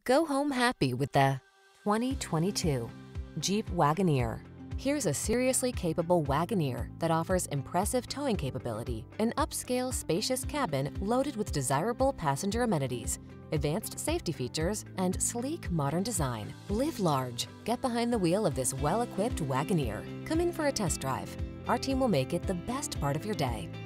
Go home happy with the 2022 Jeep Wagoneer. Here's a seriously capable Wagoneer that offers impressive towing capability, an upscale, spacious cabin loaded with desirable passenger amenities, advanced safety features, and sleek, modern design. Live large. Get behind the wheel of this well-equipped Wagoneer. Come in for a test drive. Our team will make it the best part of your day.